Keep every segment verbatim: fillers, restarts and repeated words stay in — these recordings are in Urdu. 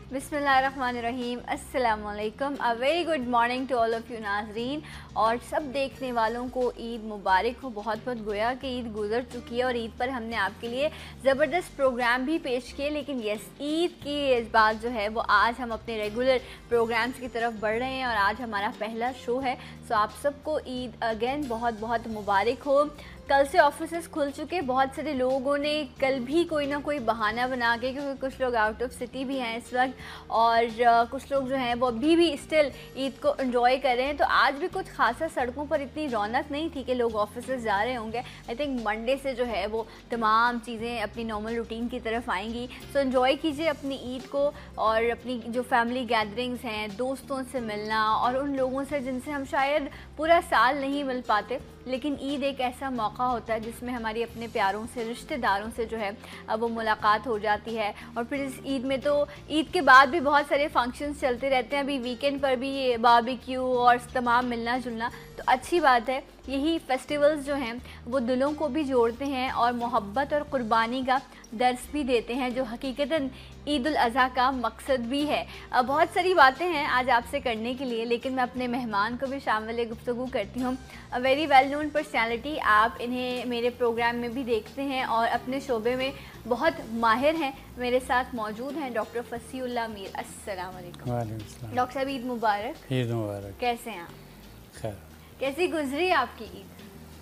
بسم اللہ الرحمن الرحیم. السلام علیکم. A very good morning to all of you ناظرین, اور سب دیکھنے والوں کو عید مبارک ہو. بہت بہت گویا کہ عید گزر چکی ہے اور عید پر ہم نے آپ کے لیے زبردست پروگرام بھی پیش کیے, لیکن یس عید کی بات جو ہے وہ آج ہم اپنے ریگولر پروگرامز کی طرف بڑھ رہے ہیں اور آج ہمارا پہلا شو ہے. سو آپ سب کو عید اگین بہت بہت مبارک ہو. کل سے آفیسز کھل چکے, بہت سارے لوگوں نے کل بھی کوئی نہ کوئی بہانہ بنا کے, کیونکہ کچھ لوگ آؤٹ آف سٹی بھی ہیں اس وقت اور کچھ لوگ جو ہیں وہ ابھی بھی اسٹل عید کو انجوائے کر رہے ہیں. تو آج بھی کچھ خاصا سڑکوں پر اتنی رونق نہیں تھی کہ لوگ آفیسز جا رہے ہوں گے. آئی تھنک منڈے سے جو ہے وہ تمام چیزیں اپنی نارمل روٹین کی طرف آئیں گی. سو انجوائے کیجیے اپنی عید کو اور اپنی جو فیملی گیدرنگز ہیں, دوستوں سے ملنا اور ان لوگوں سے جن سے ہم شاید پورا سال نہیں مل پاتے, لیکن عید ایک ایسا موقع ہوتا ہے جس میں ہماری اپنے پیاروں سے, رشتہ داروں سے جو ہے وہ ملاقات ہو جاتی ہے. اور پھر اس عید میں تو عید کے بعد بھی بہت سارے فنکشنز چلتے رہتے ہیں. ابھی ویکینڈ پر بھی باربیکیو اور تمام ملنا جلنا, تو اچھی بات ہے. یہی فیسٹیولز جو ہیں وہ دلوں کو بھی جوڑتے ہیں اور محبت اور قربانی کا درس بھی دیتے ہیں, جو حقیقتاً عید الاضحیٰ کا مقصد بھی ہے. بہت ساری باتیں ہیں آج آپ سے کرنے کے لیے, لیکن میں اپنے مہمان کو بھی شامل گفتگو کرتی ہوں. ویری ویل نون پرسنالٹی, آپ انہیں میرے پروگرام میں بھی دیکھتے ہیں اور اپنے شعبے میں بہت ماہر ہیں. میرے ساتھ موجود ہیں ڈاکٹر فصیح اللہ میر. السلام علیکم. وعلیکم السلام. ڈاکٹر صاحب عید مبارک. عید مبارک. کیسے ہیں آپ؟ خیر. کیسی گزری آپ کی عید؟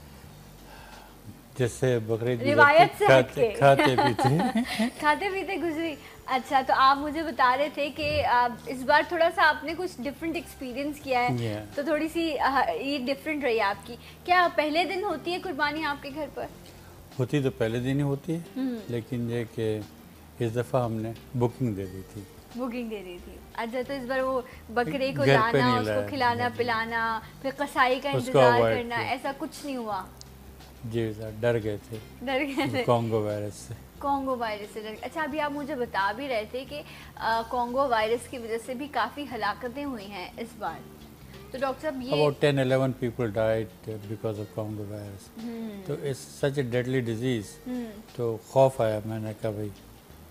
جیسے بقرعید روایت سے ہٹ کے کھاتے پیتے کھاتے پیتے گزری. اچھا, تو آپ مجھے بتا رہے تھے کہ اس بار تھوڑا سا آپ نے کچھ ڈفرینٹ ایکسپیرینس کیا ہے, تو تھوڑی سی عید ڈفرینٹ رہی آپ کی. کیا پہلے دن ہوتی ہے قربانی آپ کے گھر پر؟ ہوتی تو پہلے دن ہی ہوتی ہے, لیکن یہ کہ اس دفعہ ہم نے بکنگ دے دی تھی. بکنگ دے دی تھی. اچھا, تو اس بار وہ بکرے کو لانا, اس کو کھلانا پلانا, پھر قصائی کا انتظار کرنا, ایسا کچھ نہیں ہوا؟ جی سر, ڈر گئے تھے. ڈر گئے تھے کانگو وائرس سے. کانگو وائرس سے ڈر. اچھا, ابھی آپ مجھے بتا بھی رہے تھے کہ کانگو وائرس کی وجہ سے بھی کافی ہلاکتیں ہوئی ہیں اس بار. تو ڈاکٹر صاحب یہ about ten eleven people died because of Congo virus. تو it's such a deadly disease. تو خوف آیا, میں نے کہا بھائی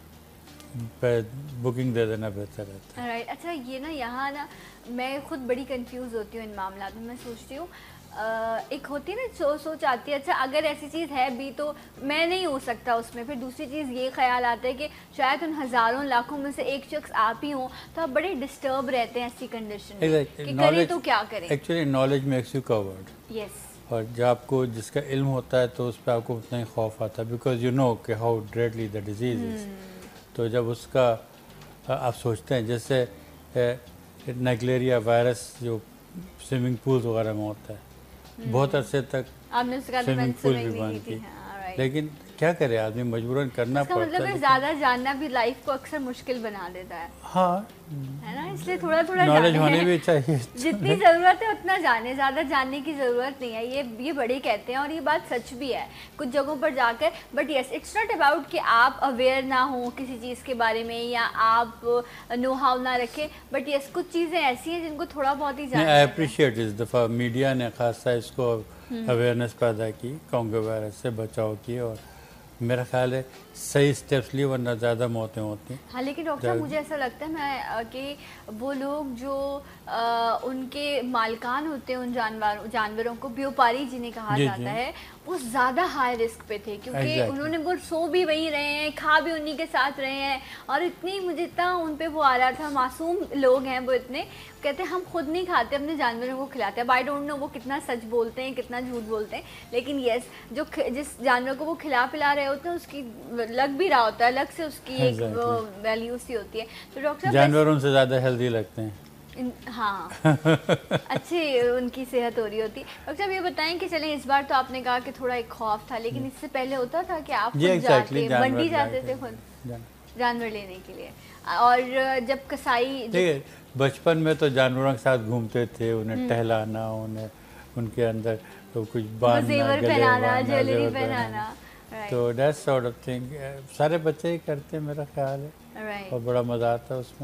بکنگ دے دینا بہتر رہتا ہے. رائٹ. اچھا, یہ نا یہاں نا میں خود بڑی کنفیوز ہوتی ہوں ان معاملات میں. میں سوچتی ہوں ایک ہوتی ہے نا سو سوچ آتی ہے, اچھا اگر ایسی چیز ہے بھی تو میں نہیں ہو سکتا اس میں. پھر دوسری چیز یہ خیال آتا ہے کہ شاید ان ہزاروں لاکھوں میں سے ایک شخص آپ ہی ہوں, تو آپ بڑے ڈسٹرب رہتے ہیں ایسی کنڈیشن میں کہ کریں تو کیا کریں. Actually knowledge makes you coward. Yes. اور جب آپ کو جس کا علم ہوتا ہے تو اس پہ آپ کو اتنا ہی خوف آتا ہے, بیکاز یو نو کہ how deadly the disease is. تو جب اس کا آپ سوچتے ہیں, جیسے نیگلیریا وائرس جو سوئمنگ پولز وغیرہ میں ہوتا ہے, بہت عرصے تک سوئمنگ پول بھی بند کی, لیکن کیا کرے آدمی, مجبوراً کرنا پڑتا ہے. مطلب زیادہ جاننا بھی لائف کو اکثر مشکل بنا دیتا ہے. ہاں, ہے نا, اس لیے تھوڑا تھوڑا نالج ہونے بھی چاہیے. جتنی ضرورت ہے اتنا جانے, زیادہ جاننے کی ضرورت نہیں ہے. یہ یہ بڑے کہتے ہیں اور یہ بات سچ بھی ہے کچھ جگہوں پر جا کر. But yes, it's not about کہ آپ اویئر نہ ہوں کسی چیز کے بارے میں یا آپ نو ہاؤ نہ رکھیں, بٹ یس کچھ چیزیں ایسی ہیں جن کو تھوڑا بہت ہی جاننا. آئی اپریشیٹ اس دفعہ میڈیا نے خاصا اس کو اویئرنیس پیدا کی, کانگو وائرس سے بچاؤ کی, اور میرا خیال ہے صحیح اسٹیپس لیے, ورنہ زیادہ موتیں ہوتی ہیں. ہاں, لیکن ڈاکٹر صاحب مجھے ایسا لگتا ہے میں کہ وہ لوگ جو ان کے مالکان ہوتے ہیں ان جانوروں جانوروں کو بیوپاری جنہیں کہا جاتا ہے, وہ زیادہ ہائی رسک پہ تھے, کیونکہ انہوں نے وہ سو بھی وہیں رہے ہیں, کھا بھی انہی کے ساتھ رہے ہیں, اور اتنی مجھے اتنا ان پہ وہ آ رہا تھا. معصوم لوگ ہیں وہ, اتنے کہتے ہیں ہم خود نہیں کھاتے, اپنے جانوروں کو کھلاتے ہیں. آئی ڈونٹ نو وہ کتنا سچ بولتے ہیں کتنا جھوٹ بولتے ہیں, لیکن یس جو جس جانور کو وہ کھلا پلا رہے ہوتے ہیں اس کی لگ بھی رہا ہوتا ہے, الگ سے اس کی ایک وہ ویلیو سی ہوتی ہے. تو ڈاکٹر جانوروں سے زیادہ ہیلدی لگتے ہیں. ہاں, اچھی ان کی صحت ہو رہی ہوتی. ڈاکٹر صاحب یہ بتائیں کہ چلیں اس بار تو آپ نے کہا کہ تھوڑا ایک خوف تھا, لیکن اس سے پہلے ہوتا تھا کہ آپ خود جا کے منڈی جاتے تھے خود جانور لینے کے لیے, اور جب کسائی بچپن میں تو جانوروں کے ساتھ گھومتے تھے, انہیں ٹہلانا, انہیں ان کے اندر تو کچھ باندھنا, پہنانا, جویلری پہنانا, تو دیٹ سارٹ آف تھنگ سارے بچے ہی کرتے ہیں میرا خیال ہے, اور بڑا مزہ آتا ہے اس میں.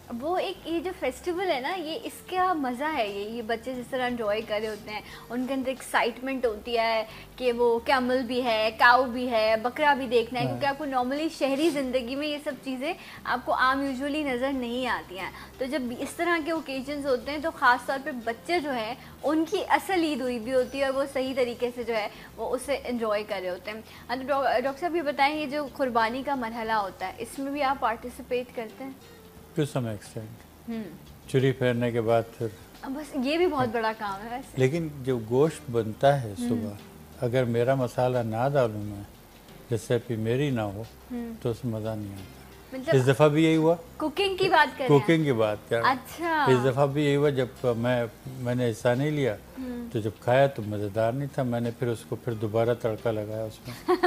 وہ ایک یہ جو فیسٹیول ہے نا یہ اس کا مزہ ہے, یہ یہ بچے جس طرح انجوائے کر رہے ہوتے ہیں ان کے اندر ایکسائٹمنٹ ہوتی ہے کہ وہ کیمل بھی ہے, کاؤ بھی ہے, بکرا بھی دیکھنا ہے, کیونکہ آپ کو نارملی شہری زندگی میں یہ سب چیزیں آپ کو عام یوزولی نظر نہیں آتی ہیں. تو جب اس طرح کے اوکیزنز ہوتے ہیں تو خاص طور پہ بچے جو ہیں ان کی اصل عید ہوئی بھی ہوتی ہے اور وہ صحیح طریقے سے جو ہے وہ اسے انجوائے کر رہے ہوتے ہیں. ڈاکٹر صاحب یہ بتائیں یہ جو قربانی کا مرحلہ ہوتا ہے اس میں بھی آپ پارٹیسپیٹ کرتے ہیں؟ ٹو سم ایکسٹینٹ, چری پھیرنے کے بعد پھر بس یہ بھی بہت بڑا کام ہے ویسے. لیکن جو گوشت بنتا ہے صبح اگر میرا مسالہ نہ ڈالوں میں, ریسیپی میری نہ ہو تو اس میں مزہ نہیں آتا. اس دفعہ بھی یہی ہوا, کوکنگ کی بات کر رہے ہیں, کوکنگ کی بات کر رہا ہوں. اچھا اس دفعہ بھی یہی ہوا, جب میں میں نے حصہ نہیں لیا تو جب کھایا تو مزیدار نہیں تھا, میں نے پھر اس کو پھر دوبارہ تڑکا لگایا اس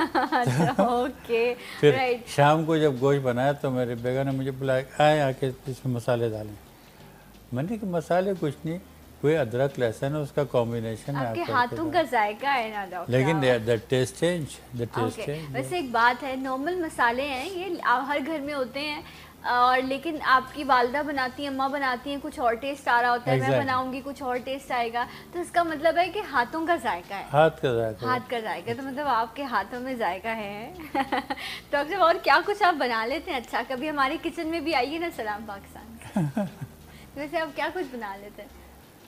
میں. اوکے, پھر شام کو جب گوشت بنایا تو میرے بیگم نے مجھے بلایا آئے آ کے اس میں مسالے ڈالیں. میں نے کہ مسالے کچھ نہیں, کوئی ادرک لہسن اس کا کمبینیشن ہے, آپ کے ہاتھوں کا ذائقہ ہے نا ڈاکٹر, لیکن the taste change, the taste change. ویسے ایک بات ہے, نارمل مسالے ہیں یہ ہر گھر میں ہوتے ہیں, اور لیکن آپ کی والدہ بناتی ہیں, اماں بناتی ہیں, کچھ اور ٹیسٹ آ رہا ہوتا ہے, میں بناؤں گی کچھ اور ٹیسٹ آئے گا, تو اس کا مطلب ہے کہ ہاتھوں کا ذائقہ ہے, ہاتھ کا ذائقہ, ہاتھ کا ذائقہ, تو مطلب آپ کے ہاتھوں میں ذائقہ ہے. ڈاکٹر صاحب اور کیا کچھ آپ بنا لیتے ہیں اچھا؟ کبھی ہماری کچن میں بھی آئیے نا سلام پاکستان. ویسے آپ کیا کچھ بنا لیتے ہیں؟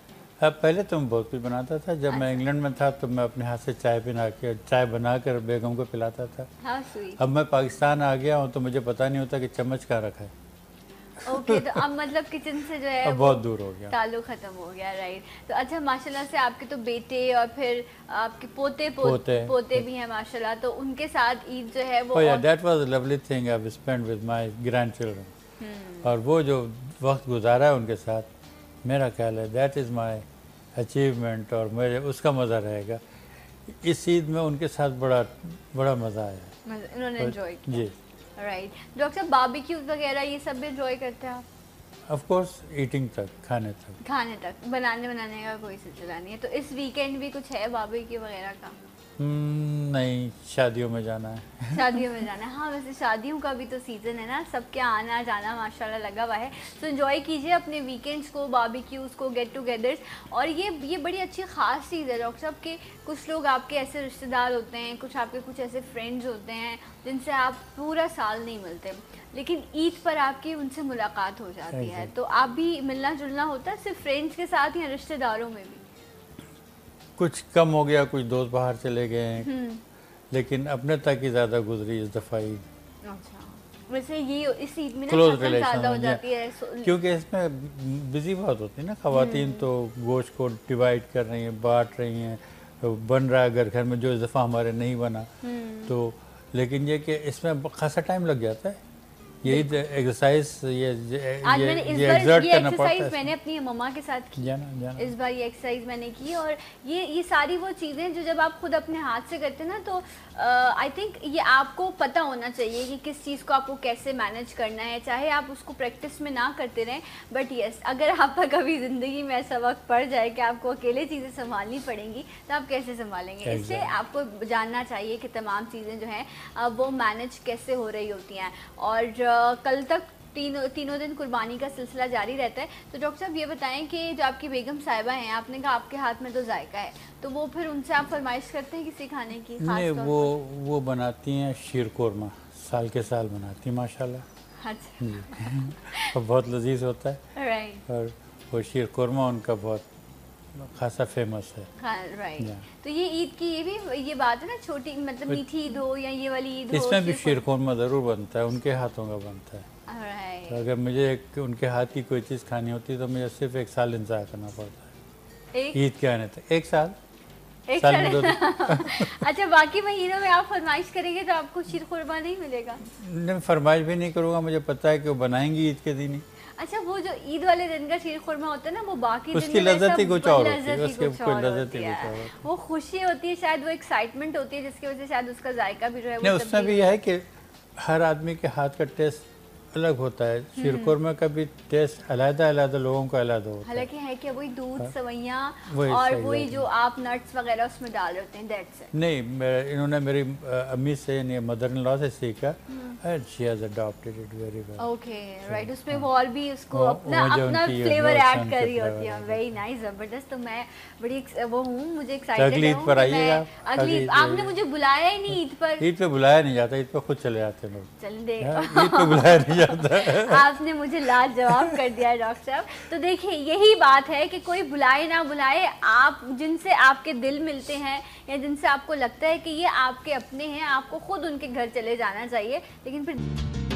اب پہلے تو میں بہت کچھ بناتا تھا, جب میں انگلینڈ میں تھا تو میں اپنے ہاتھ سے چائے بنا کے چائے بنا کر بیگم کو پلاتا تھا. اب میں پاکستان آ گیا ہوں تو مجھے پتہ نہیں ہوتا کہ چمچ کہاں رکھا ہے. اوکے, تو اب مطلب کچن سے جو ہے بہت دور ہو گیا, تعلق ختم ہو گیا, رائٹ. تو اچھا ماشاءاللہ سے آپ کے تو بیٹے اور پھر آپ کے پوتے پوتے پوتے بھی ہیں ماشاءاللہ, تو ان کے ساتھ عید جو ہے وہ that was a lovely thing I spend with my grand children, اور وہ جو وقت گزارا ہے ان کے ساتھ میرا خیال ہے دیٹ از مائی اچیومنٹ, اور میرے اس کا مزہ رہے گا. اس عید میں ان کے ساتھ بڑا بڑا مزہ آیا, انہوں نے انجوائے کیا. جی رائٹ. ڈاکٹر صاحب باربیکیوز وغیرہ یہ سب بھی انجوائے کرتے ہیں آپ؟ آف کورس ایٹنگ تک, کھانے تک, کھانے تک, بنانے بنانے کا کوئی سلسلہ نہیں ہے. تو اس ویکینڈ بھی کچھ ہے باربیکیو وغیرہ کا؟ نہیں, شادیوں میں جانا ہے. شادیوں میں جانا ہے, ہاں ویسے شادیوں کا بھی تو سیزن ہے نا, سب کے آنا جانا ماشاءاللہ لگا ہوا ہے. تو انجوائے کیجئے اپنے ویکینڈز کو, باربیکیوز کو, گیٹ ٹوگیدرز. اور یہ یہ بڑی اچھی خاص چیز ہے ڈاکٹر صاحب کہ کچھ لوگ آپ کے ایسے رشتہ دار ہوتے ہیں, کچھ آپ کے کچھ ایسے فرینڈز ہوتے ہیں جن سے آپ پورا سال نہیں ملتے, لیکن عید پر آپ کی ان سے ملاقات ہو جاتی ہے. تو آپ بھی ملنا جلنا ہوتا ہے صرف فرینڈز کے ساتھ یا رشتہ داروں میں بھی؟ کچھ کم ہو گیا, کچھ دوست باہر چلے گئے ہیں, لیکن اپنے تک ہی زیادہ گزری اس دفعہ عید. اچھا, ویسے یہ اس عید میں کلوز شکل زیادہ ہو جاتی ہے کیونکہ اس میں بزی بہت ہوتی ہے نا, خواتین تو گوشت کو ڈیوائڈ کر رہی ہیں, بانٹ رہی ہیں, بن رہا ہے اگر گھر میں, جو اس دفعہ ہمارے نہیں بنا تو, لیکن یہ کہ اس میں خاصا ٹائم لگ جاتا ہے. یہی ایکسرسائز یہ ایگزرٹ کرنا پڑتا ہے. میں نے اپنی مما کے ساتھ کی اس بار, یہ ایکسرسائز میں نے کی, اور یہ یہ ساری وہ چیزیں جو جب آپ خود اپنے ہاتھ سے کرتے ہیں نا تو آئی تھنک یہ آپ کو پتہ ہونا چاہیے کہ کس چیز کو آپ کو کیسے مینیج کرنا ہے, چاہے آپ اس کو پریکٹس میں نہ کرتے رہیں, بٹ یس اگر آپ کا کبھی زندگی میں ایسا وقت پڑ جائے کہ آپ کو اکیلے چیزیں سنبھالنی پڑیں گی تو آپ کیسے سنبھالیں گے. اس لیے آپ کو جاننا چاہیے کہ تمام چیزیں جو ہیں وہ مینیج کیسے ہو رہی ہوتی ہیں. اور کل تک تینوں تینوں دن قربانی کا سلسلہ جاری رہتا ہے. تو ڈاکٹر صاحب یہ بتائیں کہ جو آپ کی بیگم صاحبہ ہیں, آپ نے کہا آپ کے ہاتھ میں تو ذائقہ ہے, تو وہ پھر ان سے آپ فرمائش کرتے ہیں کسی کھانے کی خاص طور پر؟ وہ وہ بناتی ہیں شیر قورمہ, سال کے سال بناتی ہیں ماشاءاللہ. اچھا, اور بہت لذیذ ہوتا ہے, رائٹ. اور وہ شیر قورمہ ان کا بہت خاصا فیمس ہے. رائٹ. تو یہ عید کی یہ بھی یہ بات ہے نا, چھوٹی مطلب میٹھی عید ہو یا یہ والی عید ہو, اس میں بھی شیر قورمہ ضرور بنتا ہے, ان کے ہاتھوں کا بنتا ہے. اگر مجھے ان کے ہاتھ کی کوئی چیز کھانی ہوتی ہے تو مجھے صرف ایک سال انتظار کرنا پڑتا ہے عید کے آنے تک. ایک سال سال میں دو اچھا, باقی مہینوں میں آپ فرمائش کریں گے تو آپ کو شیر قورمہ نہیں ملے گا؟ نہیں, فرمائش بھی نہیں کروں گا, مجھے پتا ہے کہ وہ بنائیں گی عید کے دن ہی. اچھا, وہ جو عید والے دن کا شیر قورمہ ہوتا ہے نا, وہ باقی اس کی لذت ہی کچھ اور ہوتی ہے, اس کی لذت ہی کچھ اور, وہ خوشی ہوتی ہے شاید, وہ ایکسائٹمنٹ ہوتی ہے جس کی وجہ سے شاید اس کا ذائقہ بھی جو ہے. نہیں, اس میں بھی یہ ہے کہ ہر آدمی کے ہاتھ کا ٹیسٹ الگ ہوتا ہے، شیر قورمہ کا بھی ٹیسٹ علیحدہ علیحدہ لوگوں کا علیحدہ ہوتا ہے. حالانکہ ہے کہ وہی دودھ سوئیاں وہی اور صحیح وہی بات جو آپ نٹس وغیرہ اس میں ڈال رہے ہوتے ہیں دیٹس اٹ. نہیں، انہوں نے میری امی سے یعنی مدر ان لا سے سیکھا and she has adapted it very well. Okay right, اس میں وہ اور بھی اس کو اپنا اپنا فلیور ایڈ کر رہی ہوتی ہے. ویری نائس، زبردست. تو میں بڑی وہ ہوں، مجھے ایکسائٹیڈ عید پر آئیے گا. اگلی آپ نے مجھے بلایا ہی نہیں عید پر. عید پہ بلایا نہیں جاتا، عید پہ خود چلے جاتے ہیں لوگ. چل دے عید پہ بلایا نہیں جاتا. آپ نے مجھے لاجواب کر دیا ہے ڈاکٹر صاحب. تو دیکھیں یہی بات ہے کہ کوئی بلائے نہ بلائے، آپ جن سے آپ کے دل ملتے ہیں یا جن سے آپ کو لگتا ہے کہ یہ آپ کے اپنے ہیں، آپ کو خود ان کے گھر چلے جانا چاہیے. لیکن پھر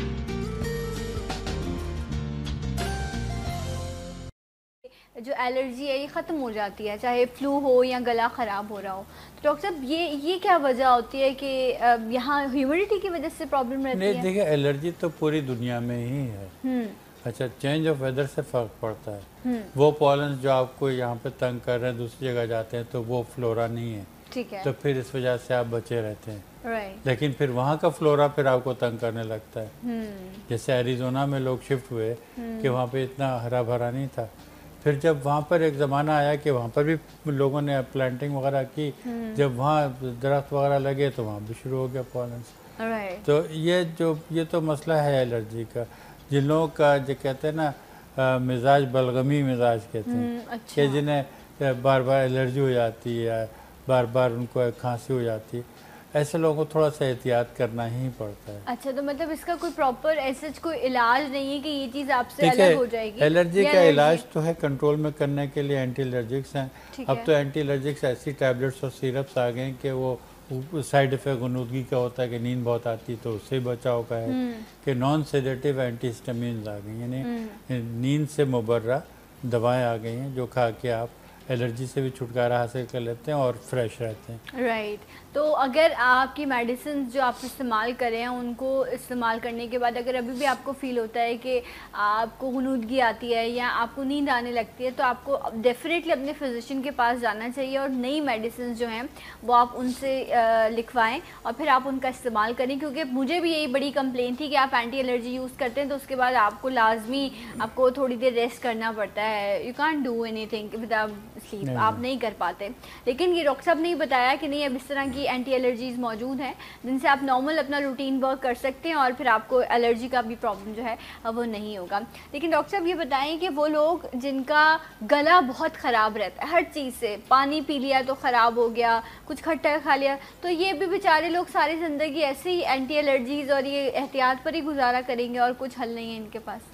جو الرجی ہے یہ ختم ہو جاتی ہے، چاہے فلو ہو یا گلا خراب ہو رہا ہو. تو ڈاکٹر صاحب یہ یہ کیا وجہ ہوتی ہے کہ یہاں ہیومیڈیٹی کی وجہ سے پرابلم رہتی ہے؟ نہیں دیکھیں، الرجی تو پوری دنیا میں ہی ہے. ہوں اچھا، چینج آف ویدر سے فرق پڑتا ہے. وہ پالنس جو آپ کو یہاں پہ تنگ کر رہے ہیں دوسری جگہ جاتے ہیں تو وہ فلورا نہیں ہے، ٹھیک ہے، تو پھر اس وجہ سے آپ بچے رہتے ہیں. رائٹ. لیکن پھر وہاں کا فلورا پھر آپ کو تنگ کرنے لگتا ہے. جیسے ایریزونا میں لوگ شفٹ ہوئے کہ وہاں پہ اتنا ہرا بھرا نہیں تھا، پھر جب وہاں پر ایک زمانہ آیا کہ وہاں پر بھی لوگوں نے پلانٹنگ وغیرہ کی، جب وہاں درخت وغیرہ لگے تو وہاں بھی شروع ہو گیا پالنس. تو یہ جو یہ تو مسئلہ ہے الرجی کا. جن لوگوں کا جو کہتے ہیں نا مزاج بلغمی مزاج کہتے ہیں، کہ جنہیں بار بار الرجی ہو جاتی ہے، بار بار ان کو کھانسی ہو جاتی ہے، ایسے لوگوں کو تھوڑا سا احتیاط کرنا ہی پڑتا ہے. اچھا، تو مطلب اس کا کوئی پراپر ایسا کوئی علاج نہیں ہے کہ یہ چیز آپ سے الگ ہو جائے گی؟ الرجی کا علاج تو ہے کنٹرول میں کرنے کے لیے اینٹی الرجکس ہیں. اب تو اینٹی الرجکس ایسی ٹیبلٹس اور سیرپس آ گئے ہیں کہ وہ سائیڈ افیکٹ غنودگی کا ہوتا ہے کہ نیند بہت آتی تو اس سے بچاؤ کا ہے، کہ نان سیڈیٹیو اینٹی ہسٹامینز آ گئی، یعنی نیند سے مبرہ دوائیں آ گئی ہیں جو کھا کے آپ الرجی سے بھی چھٹکارا حاصل کر لیتے ہیں اور فریش رہتے ہیں. رائٹ. تو اگر آپ کی میڈیسنز جو آپ استعمال کریں ہیں ان کو استعمال کرنے کے بعد اگر ابھی بھی آپ کو فیل ہوتا ہے کہ آپ کو غنودگی آتی ہے یا آپ کو نیند آنے لگتی ہے، تو آپ کو ڈیفینیٹلی اپنے فزیشین کے پاس جانا چاہیے اور نئی میڈیسنز جو ہیں وہ آپ ان سے لکھوائیں اور پھر آپ ان کا استعمال کریں. کیونکہ مجھے بھی یہی بڑی کمپلین تھی کہ آپ اینٹی الرجی یوز کرتے ہیں تو اس کے بعد آپ کو لازمی آپ کو تھوڑی دیر ریسٹ کرنا پڑتا ہے. You can't do anything without sleep, آپ نہیں کر پاتے. لیکن یہ ڈاکٹر صاحب نے بتایا کہ نہیں، اب اس طرح کی اینٹی الرجیز موجود ہیں جن سے آپ نارمل اپنا روٹین ورک کر سکتے ہیں اور پھر آپ کو الرجی کا بھی پرابلم جو ہے وہ نہیں ہوگا. لیکن ڈاکٹر صاحب یہ بتائیں کہ وہ لوگ جن کا گلا بہت خراب رہتا ہے ہر چیز سے، پانی پی لیا تو خراب ہو گیا، کچھ کھٹا کھا لیا، تو یہ بھی بیچارے لوگ ساری زندگی ایسے ہی اینٹی الرجیز اور یہ احتیاط پر ہی گزارا کریں گے اور کچھ حل نہیں ہے ان کے پاس؟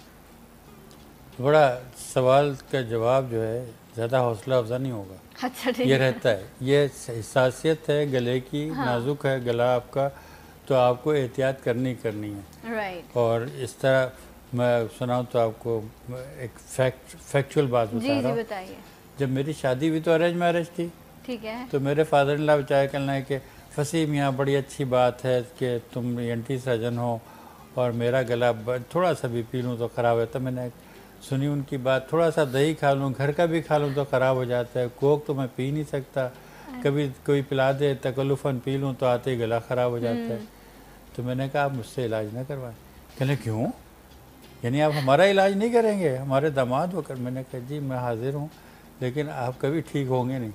بڑا سوال کا جواب جو ہے زیادہ حوصلہ افزا نہیں ہوگا. اچھا، یہ رہتا ہے، یہ حساسیت ہے گلے کی، نازک ہے گلا آپ کا، تو آپ کو احتیاط کرنی کرنی ہے. رائٹ. اور اس طرح میں سناؤں تو آپ کو ایک فیکٹ فیکچول بات بتا رہا ہوں. جی بتائیے. جب میری شادی ہوئی تو ارینج میرج تھی، ٹھیک ہے، تو میرے فادر ان لا بچائے کہنا ہے کہ فصیح میاں بڑی اچھی بات ہے کہ تم اینٹی سرجن ہو اور میرا گلا تھوڑا سا بھی پی لوں تو خراب ہے. تو میں نے سنی ان کی بات، تھوڑا سا دہی کھا لوں، گھر کا بھی کھا لوں تو خراب ہو جاتا ہے، کوک تو میں پی نہیں سکتا، کبھی کوئی پلا دے تکلفاً پی لوں تو آتے ہی گلا خراب ہو جاتا ہے. تو میں نے کہا آپ مجھ سے علاج نہ کروائیں. کہنے کیوں؟ یعنی آپ ہمارا علاج نہیں کریں گے، ہمارے داماد ہو کر؟ میں نے کہا جی میں حاضر ہوں، لیکن آپ کبھی ٹھیک ہوں گے نہیں،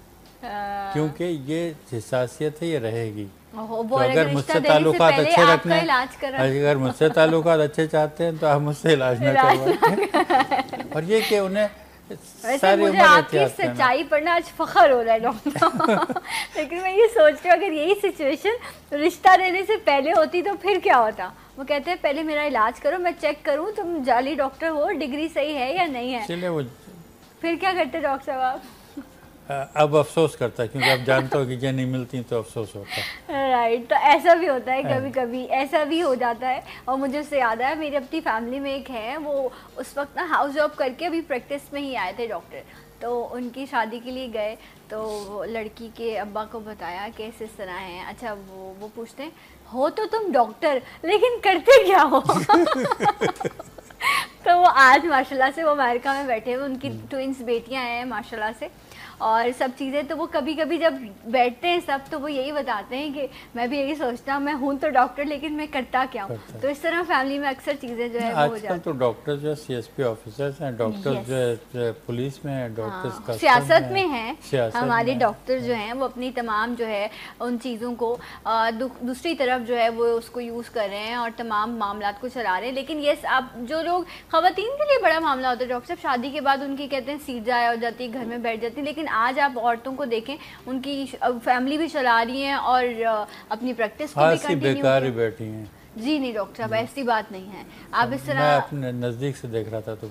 کیونکہ یہ حساسیت ہے، یہ رہے گی. تو اگر مجھ سے تعلقات اچھے رکھنے، اگر مجھ سے تعلقات اچھے چاہتے ہیں تو آپ مجھ سے علاج نہ کروائیں. اور یہ کہ انہیں ساری مجھے آپ کی سچائی پر نا آج فخر ہو رہا ہے ڈاکٹر. لیکن میں یہ سوچ رہی ہوں اگر یہی سچویشن رشتہ دینے سے پہلے ہوتی تو پھر کیا ہوتا؟ وہ کہتے ہیں پہلے میرا علاج کرو، میں چیک کروں تم جعلی ڈاکٹر ہو، ڈگری صحیح ہے یا نہیں ہے. پھر کیا کرتے ڈاکٹر صاحب آپ؟ اب افسوس کرتا ہے کیونکہ اب جانتا ہو کہ یہ نہیں ملتی تو افسوس ہوتا ہے. رائٹ. تو ایسا بھی ہوتا ہے کبھی کبھی، ایسا بھی ہو جاتا ہے. اور مجھے اس سے یاد ہے میری اپنی فیملی میں ایک ہے، وہ اس وقت نا ہاؤس جاب کر کے ابھی پریکٹس میں ہی آئے تھے ڈاکٹر. تو ان کی شادی کے لیے گئے تو لڑکی کے ابا کو بتایا کہ اس طرح ہیں. اچھا وہ وہ پوچھتے ہیں ہو تو تم ڈاکٹر لیکن کرتے کیا ہو؟ تو وہ آج ماشاءاللہ سے وہ امریکہ میں بیٹھے ہوئے، ان کی ٹوئنس بیٹیاں ہیں ماشاءاللہ سے اور سب چیزیں. تو وہ کبھی کبھی جب بیٹھتے ہیں سب تو وہ یہی بتاتے ہیں کہ میں بھی یہی سوچتا ہوں میں ہوں تو ڈاکٹر لیکن میں کرتا کیا ہوں. تو اس طرح فیملی میں اکثر چیزیں جو ہے آج کل تو ڈاکٹر جو ہے سی ایس پی آفیسرز ہیں، ڈاکٹر جو ہے پولیس میں ہیں، ڈاکٹر سیاست میں ہیں. ہمارے ڈاکٹر جو ہیں وہ اپنی تمام جو ہے ان چیزوں کو دوسری طرف جو ہے وہ اس کو یوز کر رہے ہیں اور تمام معاملات کو چلا رہے ہیں. لیکن یس آپ جو لوگ خواتین کے لیے بڑا معاملہ ہوتا ہے ڈاکٹر صاحب، شادی کے بعد ان کی کہتے ہیں سیٹ ضائع ہو جاتی ہے، گھر میں بیٹھ جاتی ہے. لیکن آج آپ عورتوں کو دیکھیں ان کی فیملی بھی چلا رہی ہیں اور اپنی پریکٹس کو بھی کنٹینیو بیکار ہی بیٹھی ہیں. جی نہیں ڈاکٹر صاحب ایسی بات نہیں ہے. آپ اس طرح میں اپنے نزدیک سے دیکھ رہا تھا تو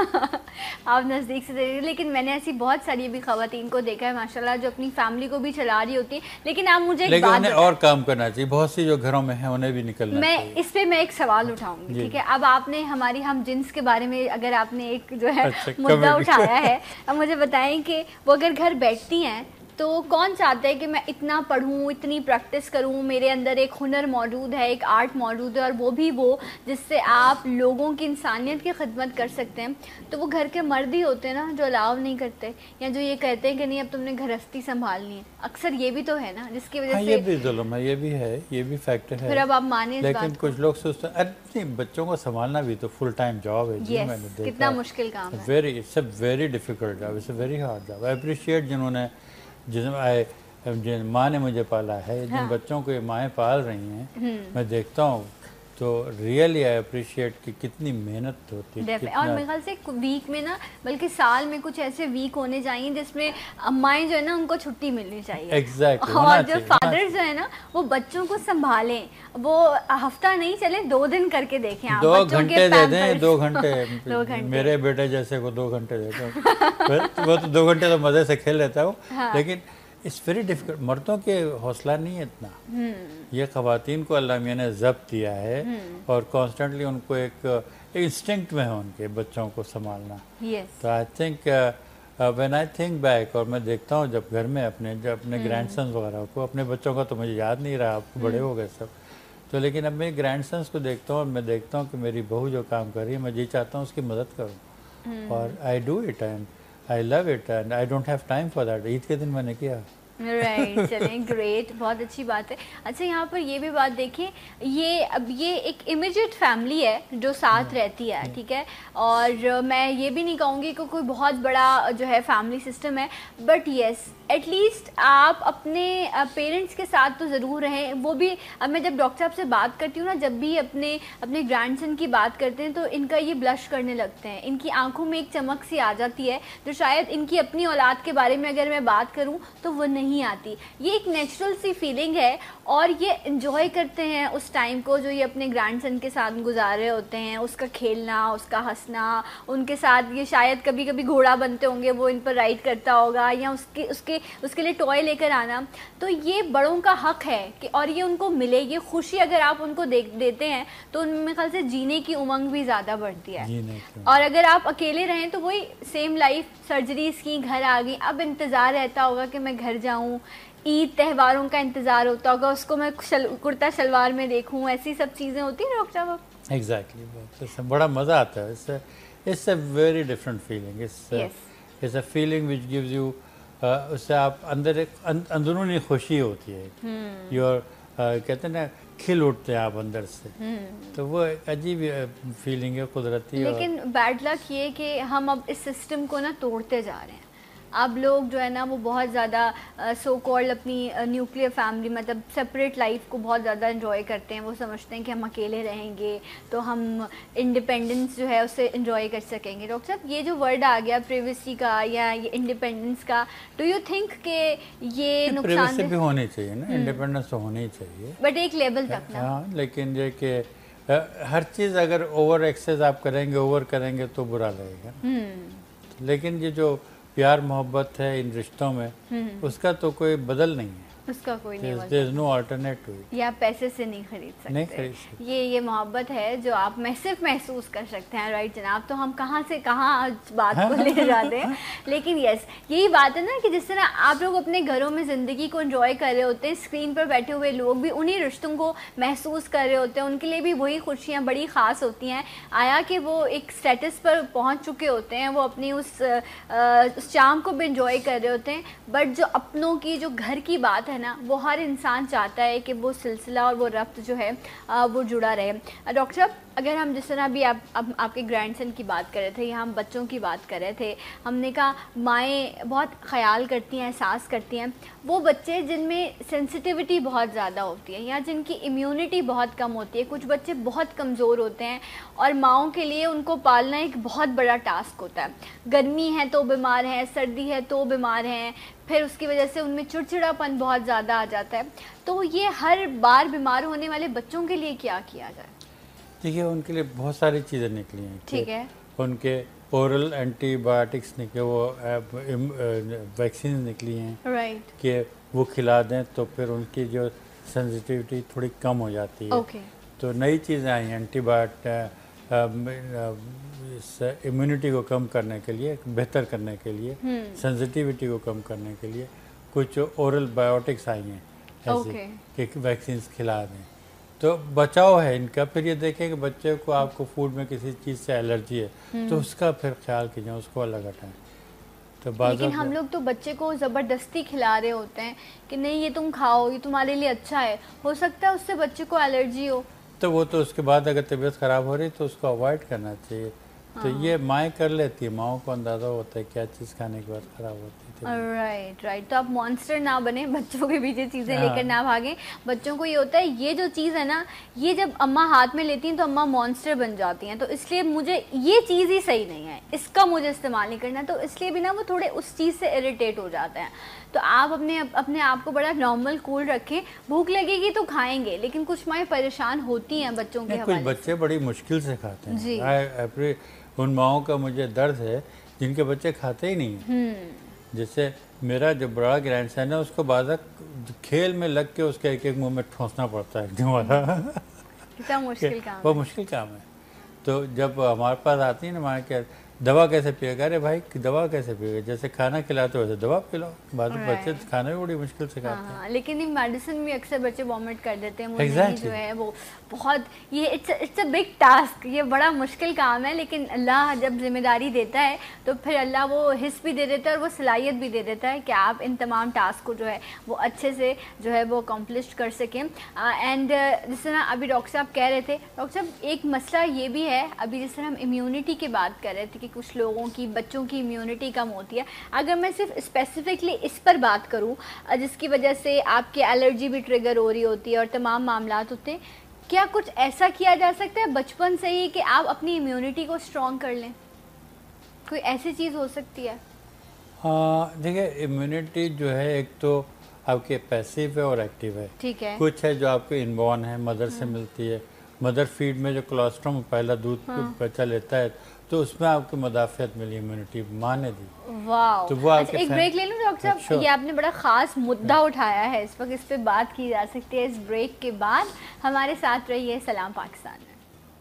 آپ نزدیک سے دیکھ رہے، لیکن میں نے ایسی بہت ساری بھی خواتین کو دیکھا ہے ماشاءاللہ جو اپنی فیملی کو بھی چلا رہی ہوتی ہیں. لیکن آپ مجھے ایک بات انہیں اور کام کرنا چاہیے، بہت سی جو گھروں میں ہیں انہیں بھی نکلنا میں چاہیے. اس پہ میں ایک سوال اٹھاؤں گی ٹھیک ہے. اب آپ نے ہماری ہم جنس کے بارے میں اگر آپ نے ایک جو ہے مدعا اٹھایا ہے، اب مجھے بتائیں کہ وہ اگر گھر بیٹھتی ہیں تو کون چاہتا ہے کہ میں اتنا پڑھوں، اتنی پریکٹس کروں، میرے اندر ایک ہنر موجود ہے، ایک آرٹ موجود ہے اور وہ بھی وہ جس سے آپ لوگوں کی انسانیت کی خدمت کر سکتے ہیں. تو وہ گھر کے مرد ہی ہوتے ہیں نا جو الاؤ نہیں کرتے یا جو یہ کہتے ہیں کہ نہیں اب تم نے گھرستی سنبھالنی ہے. اکثر یہ بھی تو ہے نا جس کی وجہ سے یہ بھی ظلم ہے، یہ بھی ہے، یہ بھی فیکٹ ہے. پھر اب آپ مانیں اس لیکن بات کو. کچھ لوگ سوچتے ہیں ارے بچوں کو سنبھالنا بھی تو فل ٹائم جاب ہے. جی میں نے دیکھا کتنا مشکل کام ہے. Very it's a very difficult job, it's a very hard job. I appreciate جنہوں نے جن آئے جن ماں نے مجھے پالا ہے، جن بچوں کو یہ مائیں پال رہی ہیں، میں دیکھتا ہوں تو ریئلی آئی اپریشیٹ کہ کتنی محنت ہوتی ہے. اور میرے خیال سے ویک میں نا بلکہ سال میں کچھ ایسے ویک ہونے چاہیے جس میں امائیں جو ہے نا ان کو چھٹی ملنی چاہیے. ایگزیکٹلی. اور جو فادر جو ہے نا وہ بچوں کو سنبھالیں، وہ ہفتہ نہیں چلے دو دن کر کے دیکھیں آپ. دو گھنٹے دے دیں، دو گھنٹے. میرے بیٹے جیسے کو دو گھنٹے دیتے ہوں، وہ تو دو گھنٹے تو مزے سے کھیل لیتا ہوں. لیکن اٹس ویری ڈیفیکلٹ. مردوں کے حوصلہ نہیں ہے اتنا. یہ خواتین کو اللہ میاں نے ضبط دیا ہے اور کانسٹنٹلی ان کو ایک انسٹنکٹ میں ہے ان کے بچوں کو سنبھالنا. تو I think when I think back, اور میں دیکھتا ہوں جب گھر میں اپنے جب اپنے گرینڈ سنس وغیرہ کو، اپنے بچوں کا تو مجھے یاد نہیں رہا، آپ بڑے ہو گئے سب، تو لیکن اب میں گرینڈ سنس کو دیکھتا ہوں اور میں دیکھتا ہوں کہ میری بہو جو کام کر رہی ہے میں جی چاہتا ہوں اس کی مدد کروں. اور I do it and I love it and I don't have time for that. Eid کے دن میں نے کیا. رائٹ چلیں گریٹ، بہت اچھی بات ہے. اچھا یہاں پر یہ بھی بات دیکھیں، یہ اب یہ ایک امیجیٹ فیملی ہے جو ساتھ رہتی ہے ٹھیک ہے، اور میں یہ بھی نہیں کہوں گی کہ کوئی بہت بڑا جو ہے فیملی سسٹم ہے، بٹ یس ایٹ لیسٹ آپ اپنے پیرنٹس کے ساتھ تو ضرور رہیں. وہ بھی اب میں جب ڈاکٹر صاحب سے بات کرتی ہوں نا، جب بھی اپنے اپنے گرینڈ سن کی بات کرتے ہیں تو ان کا یہ بلش کرنے لگتے ہیں، ان کی آنکھوں میں ایک چمک سی آ جاتی ہے جو شاید ان کی اپنی اولاد کے بارے میں اگر میں بات کروں تو وہ نہیں آتی. یہ ایک نیچرل سی فیلنگ ہے اور یہ انجوائے کرتے ہیں اس ٹائم کو جو یہ اپنے گرینڈ سن کے ساتھ گزار رہے ہوتے ہیں، اس کا کھیلنا، اس کا ہنسنا، ان کے ساتھ یہ شاید کبھی کبھی گھوڑا بنتے ہوں گے وہ ان پر رائڈ کرتا ہوگا یا اس کے اس کے اس کے لیے ٹوائے لے کر آنا. تو یہ بڑوں کا حق ہے کہ اور یہ ان کو ملے. یہ خوشی اگر آپ ان کو دیتے ہیں تو ان میں خیال سے جینے کی امنگ بھی زیادہ بڑھتی ہے. اور اگر آپ اکیلے رہیں تو وہی سیم لائف، سرجریز کی، گھر آ گئی، اب انتظار رہتا ہوگا کہ میں گھر جاؤں، عید تہواروں کا انتظار ہوتا ہوگا اس کو میں کرتا شلوار میں دیکھوں، ایسی سب چیزیں ہوتی ہیں ڈاکٹر صاحب. ایگزیکٹلی. بڑا مزہ آتا ہے. It's a very different feeling. It's a feeling which gives you, اس سے آپ اندر ایک اندرونی خوشی ہوتی ہے، یور کہتے ہیں نا کھل اٹھتے ہیں آپ اندر سے. تو وہ ایک عجیب فیلنگ ہے قدرتی. لیکن بیڈ لک یہ کہ ہم اب اس سسٹم کو نا توڑتے جا رہے ہیں. اب لوگ جو ہے نا وہ بہت زیادہ سو کالڈ اپنی نیوکلیئر فیملی مطلب سپریٹ لائف کو بہت زیادہ انجوائے کرتے ہیں. وہ سمجھتے ہیں کہ ہم اکیلے رہیں گے تو ہم انڈیپینڈنس جو ہے اسے انجوائے کر سکیں گے. ڈاکٹر صاحب یہ جو ورڈ آ گیا پریویسی کا یا یہ انڈیپینڈنس کا، ڈو یو تھنک کہ یہ نقصان پریویسی بھی ہونی چاہیے نا، انڈیپینڈنس تو ہونی چاہیے بٹ ایک لیول تک نا. ہاں لیکن یہ کہ ہر چیز اگر اوور ایکسیس آپ کریں گے، اوور کریں گے تو برا لگے گا. لیکن یہ جو پیار محبت ہے ان رشتوں میں، اس کا تو کوئی بدل نہیں ہے. اس کا کوئی نہیں there is no alternate to it. یہ آپ پیسے سے نہیں خرید سکتے. نہیں خرید سکتے. یہ یہ محبت ہے جو آپ میں صرف محسوس کر سکتے ہیں. رائٹ جناب, تو ہم کہاں سے کہاں بات کو لے جاتے ہیں. لیکن یس یہی بات ہے نا کہ جس طرح آپ لوگ اپنے گھروں میں زندگی کو انجوائے کر رہے ہوتے ہیں, اسکرین پر بیٹھے ہوئے لوگ بھی انہی رشتوں کو محسوس کر رہے ہوتے ہیں, ان کے لیے بھی وہی خوشیاں بڑی خاص ہوتی ہیں. آیا کہ وہ ایک اسٹیٹس پر پہنچ چکے ہوتے ہیں, وہ اپنی اس اس شام کو بھی انجوائے کر رہے ہوتے ہیں, بٹ جو اپنوں کی جو گھر کی بات ہے نا, وہ ہر انسان چاہتا ہے کہ وہ سلسلہ اور وہ ربط جو ہے وہ جڑا رہے. ڈاکٹر صاحب, اگر ہم جس طرح بھی آپ اب آپ کے گرینڈ سن کی بات کر رہے تھے یا ہم بچوں کی بات کر رہے تھے, ہم نے کہا مائیں بہت خیال کرتی ہیں, احساس کرتی ہیں. وہ بچے جن میں سینسٹیوٹی بہت زیادہ ہوتی ہے یا جن کی امیونٹی بہت کم ہوتی ہے, کچھ بچے بہت کمزور ہوتے ہیں اور ماؤں کے لیے ان کو پالنا ایک بہت بڑا ٹاسک ہوتا ہے. گرمی ہے تو بیمار ہیں, سردی ہے تو بیمار ہیں, پھر اس کی وجہ سے ان میں چڑچڑاپن بہت زیادہ آ جاتا ہے. تو یہ ہر بار بیمار ہونے والے بچوں کے لیے کیا کیا جائے؟ دیکھیے ان کے لیے بہت ساری چیزیں نکلی ہیں. ٹھیک ہے. ان کے اورل اینٹی بایوٹکس نکلے, وہ ویکسین نکلی ہیں رائٹ کہ وہ کھلا دیں تو پھر ان کی جو سینسٹیوٹی تھوڑی کم ہو جاتی ہے. اوکے. تو نئی چیزیں آئی ہیں اینٹی بایوٹک امیونٹی کو کم کرنے کے لیے, بہتر کرنے کے لیے, سینسٹیوٹی کو کم کرنے کے لیے کچھ اورل بایوٹکس آئی ہیں ایسے کہ ویکسینس کھلا دیں تو بچاؤ ہے ان کا. پھر یہ دیکھیں کہ بچے کو آپ کو فوڈ میں کسی چیز سے الرجی ہے تو اس کا پھر خیال کیجیے, اس کو الگ ہٹائیں. تو لیکن ہم لوگ تو بچے کو زبردستی کھلا رہے ہوتے ہیں کہ نہیں یہ تم کھاؤ, یہ تمہارے لیے اچھا ہے. ہو سکتا ہے اس سے بچے کو الرجی ہو, تو وہ تو اس کے بعد اگر طبیعت خراب ہو رہی تو اس کو اوائڈ کرنا چاہیے. تو یہ مائیں کر لیتی ہے, ماؤں کو اندازہ ہوتا ہے کیا چیز کھانے کے بعد خراب ہوتی ہے. رائٹ رائٹ تو آپ مانسٹر نہ بنیں, بچوں کے پیچھے چیزیں لے کر نہ بھاگیں. بچوں کو یہ ہوتا ہے یہ جو چیز ہے نا, یہ جب اماں ہاتھ میں لیتی ہیں تو اماں مانسٹر بن جاتی ہیں, تو اس لیے مجھے یہ چیز ہی صحیح نہیں ہے, اس کا مجھے استعمال نہیں کرنا. تو اس لیے بھی نا وہ تھوڑے اس چیز سے اریٹیٹ ہو جاتے ہیں. تو آپ اپنے اپنے آپ کو بڑا نارمل کول رکھیں. بھوک لگے گی تو کھائیں گے, لیکن کچھ مائیں پریشان ہوتی ہیں بچوں کے حوالے سے. کچھ بچے بڑی مشکل سے کھاتے ہیں. جی ان ماؤں کا مجھے درد ہے جن کے بچے کھاتے ہی نہیں ہیں. جیسے میرا جو بڑا گرینڈ سن ہے اس کو بعض کھیل میں لگ کے اس کے ایک ایک منہ میں ٹھونسنا پڑتا ہے ایک دن والا. کتنا مشکل کام, وہ مشکل کام ہے. تو جب ہمارے پاس آتی ہیں نا ماں کہ دوا کیسے پیے گا, ارے بھائی دوا کیسے پیے گا, جیسے کھانا کھلاتے ویسے دوا پلاؤ. بعض بچے کھانا بھی بڑی مشکل سے کھاتے ہیں. لیکن میڈیسن بھی اکثر بچے وامٹ کر دیتے ہیں, وہ جو ہے وہ بہت یہ اٹس اے بگ ٹاسک, یہ بڑا مشکل کام ہے. لیکن اللہ جب ذمہ داری دیتا ہے تو پھر اللہ وہ حص بھی دے دیتا ہے اور وہ صلاحیت بھی دے دیتا ہے کہ آپ ان تمام ٹاسک کو جو ہے وہ اچھے سے جو ہے وہ اکمپلش کر سکیں. اینڈ جس طرح ابھی ڈاکٹر صاحب کہہ رہے تھے, ڈاکٹر صاحب ایک مسئلہ یہ بھی ہے, ابھی جس طرح ہم امیونٹی کی بات کر رہے تھے کہ کچھ لوگوں کی بچوں کی امیونٹی کم ہوتی ہے. اگر میں صرف اسپیسیفکلی اس پر بات کروں جس کی وجہ سے آپ کی الرجی بھی ٹریگر ہو رہی ہوتی ہے اور تمام معاملات ہوتے ہیں, کیا کچھ ایسا کیا جا سکتا ہے بچپن سے ہی کہ آپ اپنی امیونٹی کو اسٹرانگ کر لیں؟ کوئی ایسی چیز ہو سکتی ہے؟ ہاں دیکھیں, امیونٹی جو ہے ایک تو آپ کے پیسیو ہے اور ایکٹیو ہے. ٹھیک ہے. کچھ ہے جو آپ کے انبورن ہے, مدر سے ملتی ہے. مدر فیڈ میں جو کولوسٹرم پہلا دودھ بچہ لیتا ہے تو اس میں آپ کو مدافعت ملی, امیونٹی ماں نے دی. واو. اچھا ایک بریک لے لوں ڈاکٹر صاحب, یہ آپ نے بڑا خاص مدعا اٹھایا ہے, اس وقت اس پہ بات کی جا سکتی ہے. اس بریک کے بعد ہمارے ساتھ رہیے سلام پاکستان میں.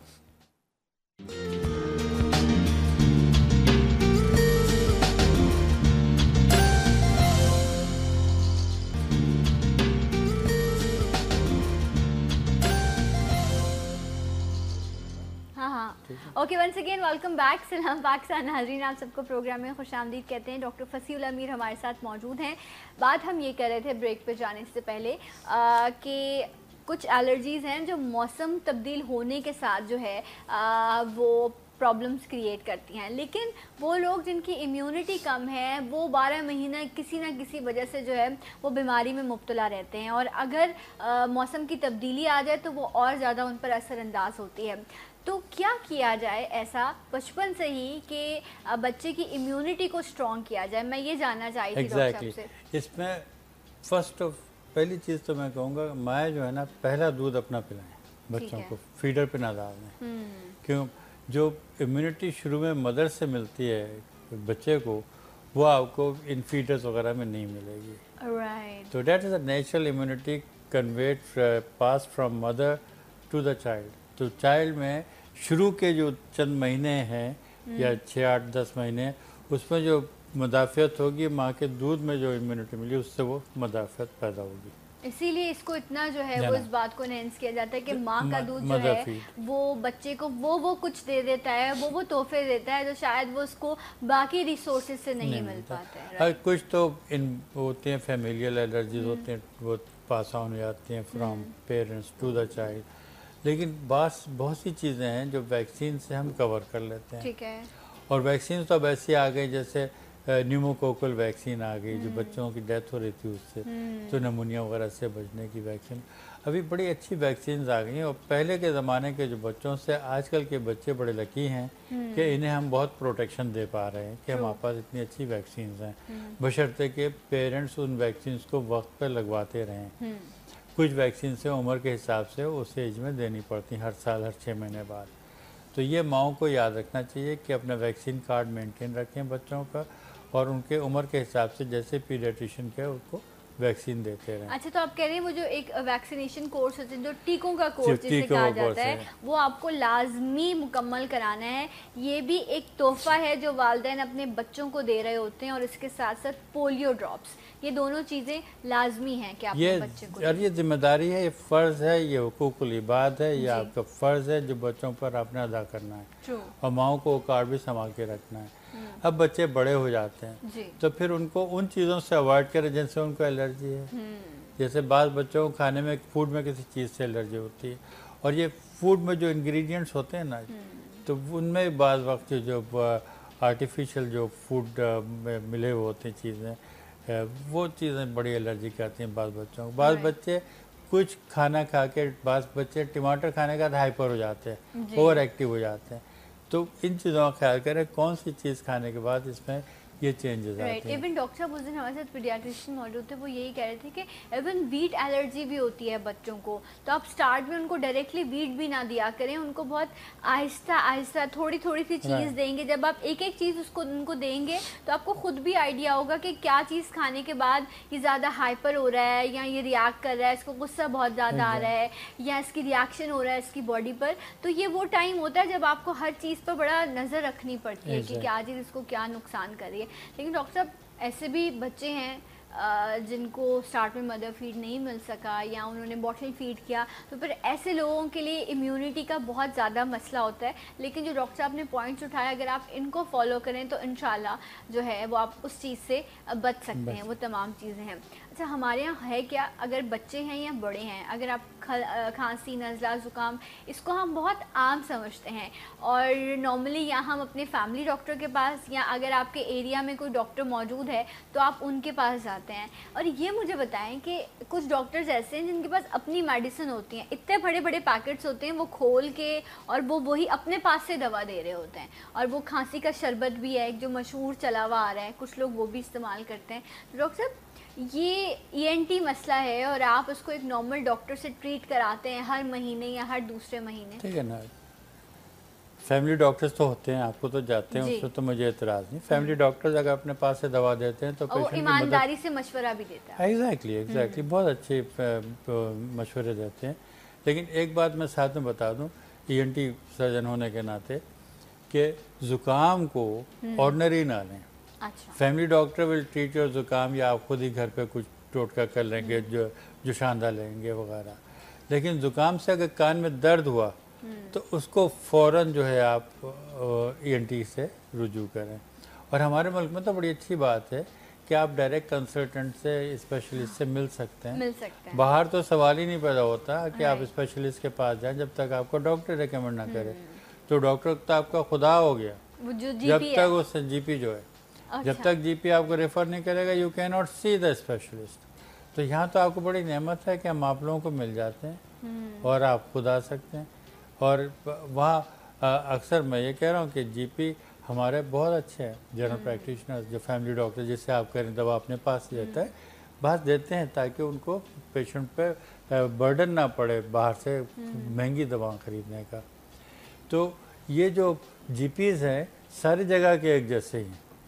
Okay once again welcome back. Salaam Pakistan ناظرین, آپ سب کو پروگرام میں خوش آمدید کہتے ہیں. ڈاکٹر فصیح الامیر ہمارے ساتھ موجود ہیں. بات ہم یہ کر رہے تھے بریک پہ جانے سے پہلے کہ کچھ الرجیز ہیں جو موسم تبدیل ہونے کے ساتھ جو ہے وہ پرابلمس کریٹ کرتی ہیں, لیکن وہ لوگ جن کی امیونٹی کم ہے وہ بارہ مہینہ کسی نہ کسی وجہ سے جو ہے وہ بیماری میں مبتلا رہتے ہیں, اور اگر موسم کی تبدیلی آ جائے تو وہ اور زیادہ ان پر اثر انداز ہوتی ہے. تو کیا کیا جائے ایسا بچپن سے ہی کہ بچے کی امیونٹی کو اسٹرانگ کیا جائے؟ میں یہ جاننا چاہی تھی ڈاکٹر صاحب سے. اس میں فرسٹ آف پہلی چیز تو میں کہوں گا مائیں جو ہے نا پہلا دودھ اپنا پلائیں بچوں کو, فیڈر پہ نہ ڈالیں. کیوں جو امیونٹی شروع میں مدر سے ملتی ہے بچے کو, وہ آپ کو ان فیڈرز وغیرہ میں نہیں ملے گی. رائٹ. تو that is a natural immunity conveyed pass from mother to the child. تو چائلڈ میں شروع کے جو چند مہینے ہیں یا چھ آٹھ دس مہینے اس میں جو مدافعت ہوگی ماں کے دودھ میں جو امیونٹی ملی اس سے وہ مدافعت پیدا ہوگی. اسی لیے اس کو اتنا جو ہے وہ اس بات کو انہینس کیا جاتا ہے کہ ماں کا دودھ جو ہے وہ بچے کو وہ وہ کچھ دے دیتا ہے, وہ وہ تحفے دیتا ہے جو شاید وہ اس کو باقی ریسورسز سے نہیں مل پاتے ہیں. کچھ تو ان ہوتے ہیں فیملیل الرجیز ہوتے ہیں, وہ پاس آن ہو جاتے ہیں from parents to the child, لیکن بعض بہت سی چیزیں ہیں جو ویکسین سے ہم کور کر لیتے ہیں. ٹھیک ہے. اور ویکسین تو اب ایسی آ گئی جیسے نیوموکوکل ویکسین آ گئی جو بچوں کی ڈیتھ ہو رہی تھی اس سے, تو نمونیا وغیرہ سے بچنے کی ویکسین. ابھی بڑی اچھی ویکسینز آ گئی ہیں, اور پہلے کے زمانے کے جو بچوں سے آج کل کے بچے بڑے لکی ہیں کہ انہیں ہم بہت پروٹیکشن دے پا رہے ہیں کہ ہمارے پاس اتنی اچھی ویکسینز ہیں, بشرطے کہ پیرنٹس ان ویکسینز کو وقت پہ لگواتے رہیں. کچھ ویکسینز سے عمر کے حساب سے اس ایج میں دینی پڑتی ہیں ہر سال ہر چھ مہینے بعد. تو یہ ماؤں کو یاد رکھنا چاہیے کہ اپنا ویکسین کارڈ مینٹین رکھیں بچوں کا, اور ان کے عمر کے حساب سے جیسے پیڈیٹریشن کے ان کو ویکسین دیتے رہیں. اچھا, تو آپ کہہ رہے ہیں وہ جو ایک ویکسینیشن کورس ہوتے ہیں جو ٹیکوں کا کورس جسے کہا جاتا ہے وہ آپ کو لازمی مکمل کرانا ہے. یہ بھی ایک تحفہ ہے جو والدین اپنے بچوں کو دے رہے ہوتے ہیں, اور اس کے ساتھ ساتھ پولیو ڈراپس, یہ دونوں چیزیں لازمی ہیں کہ آپ اپنے بچے کو. اور یہ ذمہ داری ہے, یہ فرض ہے, یہ حقوق العباد ہے, یہ آپ کا فرض ہے جو بچوں پر آپ نے ادا کرنا ہے, اور ماؤں کو وہ کارڈ بھی سنبھال کے رکھنا ہے. اب بچے بڑے ہو جاتے ہیں تو پھر ان کو ان چیزوں سے اوائڈ کریں جن سے ان کو الرجی ہے. جیسے بعض بچوں کو کھانے میں فوڈ میں کسی چیز سے الرجی ہوتی ہے, اور یہ فوڈ میں جو انگریڈینٹس ہوتے ہیں نا, تو ان میں بعض وقت جو آرٹیفیشل جو فوڈ میں ملے ہوئے ہوتے ہیں چیزیں, وہ چیزیں بڑی الرجی کرتی ہیں بعض بچوں کو. بعض بچے کچھ کھانا کھا کے بعض بچے ٹماٹر کھانے کا ہائپر ہو جاتے ہیں, اوور ایکٹیو ہو جاتے ہیں. تو ان چیزوں کا خیال کریں کون سی چیز کھانے کے بعد اس میں یہ چینجز آتے ہیں. ایون ڈاکٹر صاحب اس دن ہمارے ساتھ پیڈیاٹریشین موجود تھے, وہ یہی کہہ رہے تھے کہ ایون ویٹ الرجی بھی ہوتی ہے بچوں کو, تو آپ سٹارٹ میں ان کو ڈائریکٹلی ویٹ بھی نہ دیا کریں, ان کو بہت آہستہ آہستہ تھوڑی تھوڑی سی چیز دیں گے. جب آپ ایک ایک چیز اس کو ان کو دیں گے تو آپ کو خود بھی آئیڈیا ہوگا کہ کیا چیز کھانے کے بعد یہ زیادہ ہائپر ہو رہا ہے, یا یہ ریاکٹ کر رہا ہے, اس کو غصہ بہت زیادہ آ رہا ہے, یا اس کی ریاکشن ہو رہا ہے اس کی باڈی پر. تو یہ وہ ٹائم ہوتا ہے جب آپ کو ہر چیز پر بڑا نظر رکھنی پڑتی ہے کہ کیا چیز اس کو کیا نقصان کر رہی ہے. لیکن ڈاکٹر صاحب ایسے بھی بچے ہیں جن کو سٹارٹ میں مدر فیڈ نہیں مل سکا, یا انہوں نے بوٹل فیڈ کیا, تو پھر ایسے لوگوں کے لیے امیونٹی کا بہت زیادہ مسئلہ ہوتا ہے. لیکن جو ڈاکٹر صاحب نے پوائنٹس اٹھایا, اگر آپ ان کو فالو کریں تو انشاءاللہ جو ہے وہ آپ اس چیز سے بچ سکتے ہیں. وہ تمام چیزیں ہیں. اچھا, ہمارے یہاں ہے کیا, اگر بچے ہیں یا بڑے ہیں, اگر آپ کھانسی, نزلہ, زکام, اس کو ہم بہت عام سمجھتے ہیں, اور نارملی یا ہم اپنے فیملی ڈاکٹر کے پاس, یا اگر آپ کے ایریا میں کوئی ڈاکٹر موجود ہے تو آپ ان کے پاس جاتے ہیں. اور یہ مجھے بتائیں کہ کچھ ڈاکٹرز ایسے ہیں جن کے پاس اپنی میڈیسن ہوتی ہیں, اتنے بڑے بڑے پیکٹس ہوتے ہیں, وہ کھول کے اور وہ وہی اپنے پاس سے دوا دے رہے ہوتے ہیں. اور وہ کھانسی کا شربت بھی ہے ایک جو مشہور چلا ہوا آ رہا ہے, کچھ لوگ وہ بھی استعمال کرتے ہیں. ڈاکٹر صاحب یہ ای این ٹی مسئلہ ہے, اور آپ اس کو ایک نارمل ڈاکٹر سے ٹریٹ کراتے ہیں ہر مہینے یا ہر دوسرے مہینے. ٹھیک ہے نا, فیملی ڈاکٹرز تو ہوتے ہیں, آپ کو تو جاتے ہیں, اس میں تو مجھے اعتراض نہیں. فیملی ڈاکٹرز اگر اپنے پاس سے دوا دیتے ہیں تو پیشنٹ ایمانداری سے مشورہ بھی دیتا ہے. ایگزیکٹلی ایگزیکٹلی بہت اچھے مشورے دیتے ہیں. لیکن ایک بات میں ساتھ میں بتا دوں ای این ٹی سرجن ہونے کے ناطے, کہ زکام کو آرڈنری نہ لیں. Family doctor will treat your زکام, یا آپ خود ہی گھر پہ کچھ ٹوٹکا کر لیں گے, جو جوشاندہ لیں گے وغیرہ. لیکن زکام سے اگر کان میں درد ہوا تو اس کو فوراً جو ہے آپ ای این ٹی سے رجوع کریں. اور ہمارے ملک میں تو بڑی اچھی بات ہے کہ آپ ڈائریکٹ کنسلٹنٹ سے, اسپیشلسٹ سے مل سکتے ہیں. باہر تو سوال ہی نہیں پیدا ہوتا کہ آپ اسپیشلسٹ کے پاس جائیں جب تک آپ کو ڈاکٹر ریکمنڈ نہ کرے. تو ڈاکٹر تو آپ کا خدا ہو گیا جب تک اس سے جی پی جو ہے, جب تک جی پی آپ کو ریفر نہیں کرے گا you can not see the specialist. تو یہاں تو آپ کو بڑی نعمت ہے کہ ہم آپ لوگوں کو مل جاتے ہیں اور آپ خود آ سکتے ہیں. اور وہاں اکثر میں یہ کہہ رہا ہوں کہ جی پی ہمارے بہت اچھے ہیں, جنرل پریکٹیشنر, جو فیملی ڈاکٹر جس سے آپ کریں دوا اپنے پاس دیتا ہے, بس دیتے ہیں تاکہ ان کو پیشنٹ پہ برڈن نہ پڑے باہر سے مہنگی دوا خریدنے کا. تو یہ جو جی پیز ہیں ساری جگہ کے ایک جیسے ہی ہیں,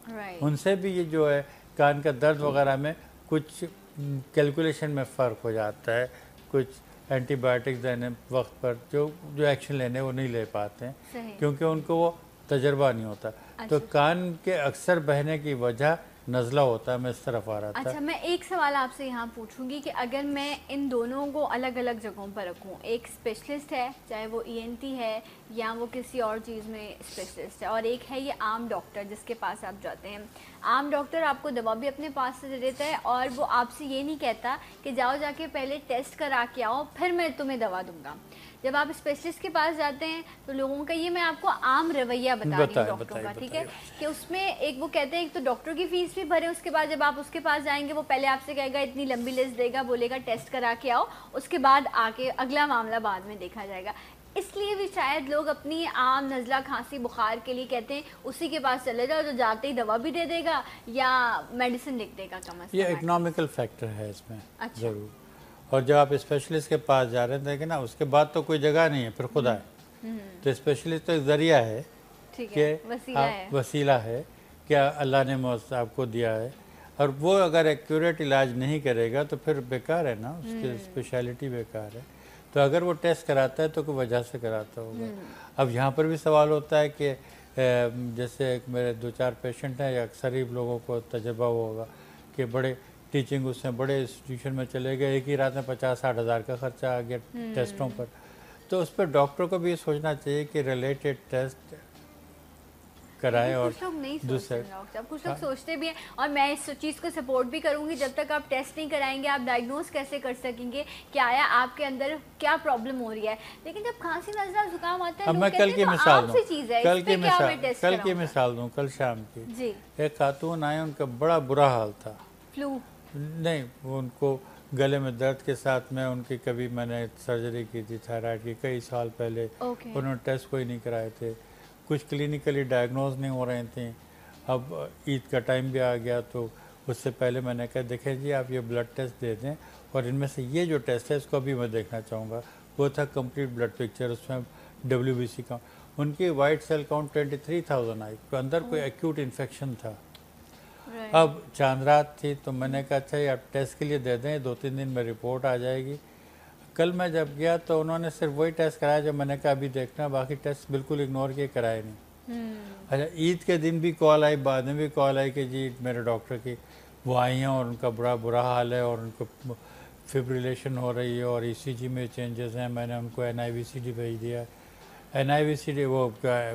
ان سے بھی یہ جو ہے کان کا درد وغیرہ میں کچھ کیلکولیشن میں فرق ہو جاتا ہے, کچھ اینٹی بایوٹکس دینے وقت پر جو جو ایکشن لینے وہ نہیں لے پاتے ہیں کیونکہ ان کو وہ تجربہ نہیں ہوتا. تو کان کے اکثر بہنے کی وجہ نزلہ ہوتا ہے, میں اس طرف آ رہا تھا. اچھا, میں ایک سوال آپ سے یہاں پوچھوں گی کہ اگر میں ان دونوں کو الگ الگ جگہوں پر رکھوں, ایک اسپیشلسٹ ہے چاہے وہ ای این ٹی ہے یا وہ کسی اور چیز میں اسپیشلسٹ ہے, اور ایک ہے یہ عام ڈاکٹر جس کے پاس آپ جاتے ہیں. عام ڈاکٹر آپ کو دوا بھی اپنے پاس سے دے دیتا ہے اور وہ آپ سے یہ نہیں کہتا کہ جاؤ جا کے پہلے ٹیسٹ کرا کے آؤ پھر میں تمہیں دوا دوں گا. جب آپ اسپیشلسٹ کے پاس جاتے ہیں تو لوگوں کا, یہ میں آپ کو عام رویہ بتا رہی ہوں ڈاکٹروں کا, ٹھیک ہے, کہ اس میں ایک وہ کہتے ہیں ایک تو ڈاکٹر کی فیس بھی بھرے, اس کے بعد جب آپ اس کے پاس جائیں گے وہ پہلے آپ سے کہے گا اتنی لمبی لسٹ دے گا, بولے گا ٹیسٹ کرا کے آؤ, اس کے بعد آ کے اگلا معاملہ بعد میں دیکھا جائے گا. اس لیے بھی شاید لوگ اپنی عام نزلہ کھانسی بخار کے لیے کہتے ہیں اسی کے پاس چلے جاؤ جو جاتے ہی دوا بھی دے دے گا یا میڈیسن لکھ دے گا کم از کم. یہ اکنامکل فیکٹر ہے اس میں ضرور. اور جب آپ اسپیشلسٹ کے پاس جا رہے ہیں دیکھیں نا, اس کے بعد تو کوئی جگہ نہیں ہے, پھر خدا ہے. تو اسپیشلسٹ تو ایک ذریعہ ہے کہ وسیلہ ہے کہ اللہ نے آپ کو دیا ہے, اور وہ اگر ایکوریٹ علاج نہیں کرے گا تو پھر بیکار ہے نا, اس کی اسپیشلٹی بیکار ہے. تو اگر وہ ٹیسٹ کراتا ہے تو کوئی وجہ سے کراتا ہوگا. اب یہاں پر بھی سوال ہوتا ہے کہ جیسے میرے دو چار پیشنٹ ہیں یا اکثر ہی لوگوں کو تجربہ ہوگا کہ بڑے ٹیچنگ اس میں بڑے انسٹیٹیوشن میں چلے گئے, ایک ہی رات میں پچاس ساٹھ ہزار کا خرچہ آ گیا ٹیسٹوں پر. تو اس پہ ڈاکٹر کو بھی یہ سوچنا چاہیے کہ ریلیٹڈ ٹیسٹ کرائے. اور کچھ لوگ نہیں سوچتے, کچھ لوگ سوچتے بھی ہیں, اور میں اس چیز کو سپورٹ بھی کروں گی. جب تک آپ ٹیسٹ نہیں کرائیں گے آپ ڈائگنوز کیسے کر سکیں گے کہ آیا آپ کے اندر کیا پرابلم ہو رہی ہے. لیکن جب کھانسی نزلہ زکام آتا ہے, میں کل کی مثال دوں کل کی مثال کل کی مثال دوں کل شام کی ایک خاتون آئے, ان کا بڑا برا حال تھا, فلو نہیں, ان کو گلے میں درد کے ساتھ میں ان کی کبھی میں نے سرجری کی تھی تھائرائڈ کی کئی سال پہلے, انہوں نے ٹیسٹ کوئی نہیں کرائے تھے, کچھ کلینکلی ڈائگنوز نہیں ہو رہے تھے. اب عید کا ٹائم بھی آ گیا تو اس سے پہلے میں نے کہا دیکھیں جی آپ یہ بلڈ ٹیسٹ دے دیں, اور ان میں سے یہ جو ٹیسٹ ہے اس کو ابھی میں دیکھنا چاہوں گا. وہ تھا کمپلیٹ بلڈ پکچر, اس میں ڈبلیو بی سی کا ان کی white cell count twenty three thousand آئی, تو اندر کوئی ایکیوٹ انفیکشن تھا. اب چاند رات تھی تو میں نے کہا اچھا یہ آپ ٹیسٹ کے لیے دے دیں, دو تین دن میں رپورٹ آ جائے گی. کل میں جب گیا تو انہوں نے صرف وہی ٹیسٹ کرایا جو میں نے کہا ابھی دیکھنا, باقی ٹیسٹ بالکل اگنور کیے, کرائے نہیں. اچھا عید کے دن بھی کال آئی, بعد میں بھی کال آئی کہ جی میرے ڈاکٹر کی وہ آئی ہیں اور ان کا بڑا برا حال ہے اور ان کو فبریلیشن ہو رہی ہے اور ای سی جی میں چینجز ہیں. میں نے ان کو N I V C D بھیج دیا, N I V C D وہ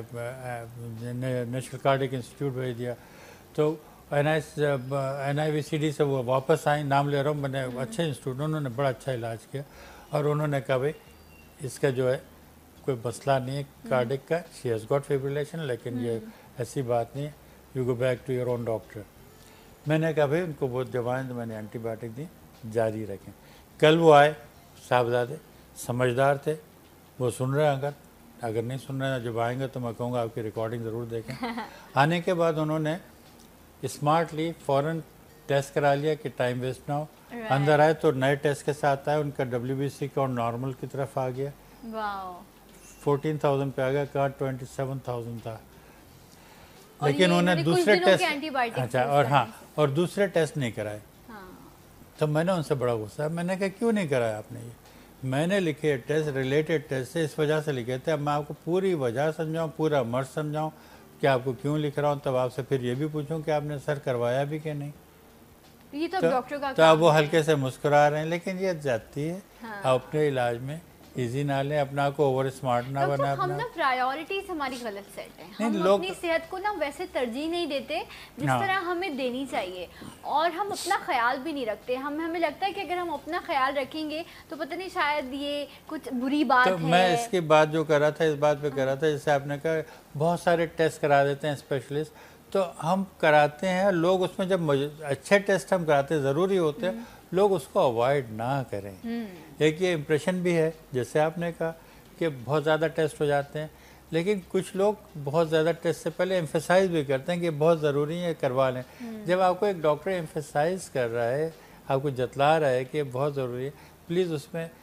نیشنل کارڈک انسٹیٹیوٹ بھیج دیا. تو N I N I V C D سے وہ واپس آئیں, نام لے رہا ہوں میں نے, اچھے انسٹیٹیوٹ, انہوں نے بڑا اچھا علاج کیا, اور انہوں نے کہا بھائی اس کا جو ہے کوئی مسئلہ نہیں ہے کارڈک کا, شی ہیز گاٹ فیبریلیشن, لیکن یہ ایسی بات نہیں ہے, you go back to your own doctor. میں نے کہا بھائی ان کو وہ دوائیں جو میں نے اینٹی بایوٹک دی جاری رکھیں. کل وہ آئے صاحبزادے, سمجھدار تھے, وہ سن رہے ہیں, اگر اگر نہیں سن رہے ہیں جب آئیں گے تو میں کہوں گا آپ کی ریکارڈنگ ضرور دیکھیں. آنے کے بعد انہوں نے اسمارٹلی فوراً ٹیسٹ کرا لیا کہ ٹائم ویسٹ نہ ہو. اندر آئے تو نئے ٹیسٹ کے ساتھ آئے, ان کا ڈبلیو بی سی کا نارمل کی طرف آ گیا, فورٹین تھاؤزینڈ پہ آ گیا, کہاں ٹوینٹی سیون تھاؤزینڈ تھا. لیکن انہوں نے دوسرے ٹیسٹ اچھا اور ہاں اور دوسرے ٹیسٹ نہیں کرائے. تو میں نے ان سے بڑا غصہ, میں نے کہا کیوں نہیں کرایا آپ نے یہ؟ میں نے لکھے ٹیسٹ ریلیٹڈ ٹیسٹ سے اس وجہ سے لکھے تھے. اب میں آپ کو پوری وجہ سمجھاؤں, پورا مرض سمجھاؤں کہ آپ کو کیوں لکھ رہا ہوں, تب آپ سے پھر یہ بھی پوچھوں کہ آپ نے سر کروایا بھی کہ نہیں. یہ تو ڈاکٹر کا تو اب وہ ہلکے سے مسکرا رہے ہیں, لیکن یہ زیادتی ہے. آپ اپنے علاج میں ایزی نہ لیں, اپنا کو اوور اسمارٹ نہ بنا. ہم نا پرائیورٹیز ہماری غلط سیٹ ہیں, ہم اپنی صحت کو نا ویسے ترجیح نہیں دیتے جس طرح ہمیں دینی چاہیے, اور ہم اپنا خیال بھی نہیں رکھتے. ہم ہمیں لگتا ہے کہ اگر ہم اپنا خیال رکھیں گے تو پتہ نہیں شاید یہ کچھ بری بات ہے. تو میں اس کی بات جو کر رہا تھا, اس بات پہ کر رہا تھا, جیسے آپ نے کہا بہت سارے ٹیسٹ کرا دیتے ہیں اسپیشلسٹ, تو ہم کراتے ہیں لوگ اس میں جب اچھے ٹیسٹ ہم کراتے ہیں ضروری ہوتے ہیں, لوگ اس کو اوائڈ نہ کریں. ایک یہ امپریشن بھی ہے جیسے آپ نے کہا کہ بہت زیادہ ٹیسٹ ہو جاتے ہیں, لیکن کچھ لوگ بہت زیادہ ٹیسٹ سے پہلے ایمفیسائز بھی کرتے ہیں کہ بہت ضروری ہے, کروا لیں. جب آپ کو ایک ڈاکٹر ایمفیسائز کر رہا ہے, آپ کو جتلا رہا ہے کہ بہت ضروری ہے, پلیز اس میں